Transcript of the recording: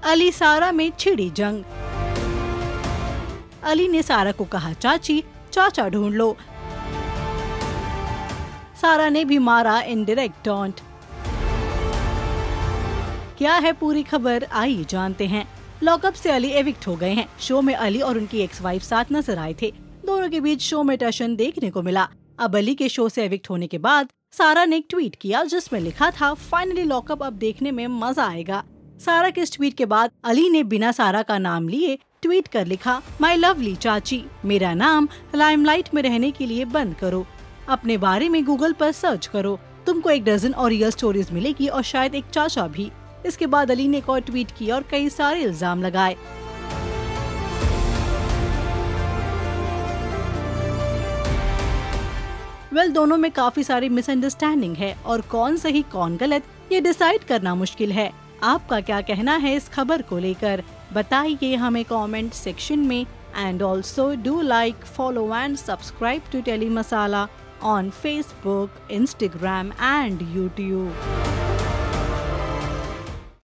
अली सारा में छिड़ी जंग। अली ने सारा को कहा चाची, चाचा ढूंढ लो। सारा ने भी मारा इनडायरेक्ट टॉन्ट। क्या है पूरी खबर, आइए जानते हैं। लॉकअप से अली एविक्ट हो गए हैं। शो में अली और उनकी एक्स वाइफ साथ नजर आए थे। दोनों के बीच शो में टशन देखने को मिला। अब अली के शो से एविक्ट होने के बाद सारा ने एक ट्वीट किया जिसमें लिखा था, फाइनली लॉकअप अब देखने में मजा आएगा। सारा के इस ट्वीट के बाद अली ने बिना सारा का नाम लिए ट्वीट कर लिखा, माई लवली चाची, मेरा नाम लाइमलाइट में रहने के लिए बंद करो। अपने बारे में गूगल पर सर्च करो, तुमको 1 डज़न और रियल स्टोरीज मिलेगी और शायद एक चाचा भी। इसके बाद अली ने एक और ट्वीट किया और कई सारे इल्जाम लगाए। दोनों में काफी सारी मिसअंडरस्टैंडिंग है और कौन सही कौन गलत ये डिसाइड करना मुश्किल है। आपका क्या कहना है इस खबर को लेकर, बताइए हमें कमेंट सेक्शन में। And also do like, follow and subscribe to tele masala on Facebook, Instagram and YouTube.